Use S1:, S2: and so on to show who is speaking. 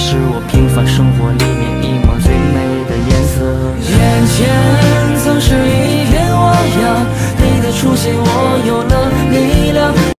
S1: 是我平凡生活里面一抹最美的颜色。眼前总是一片汪洋，你的出现我有了力量。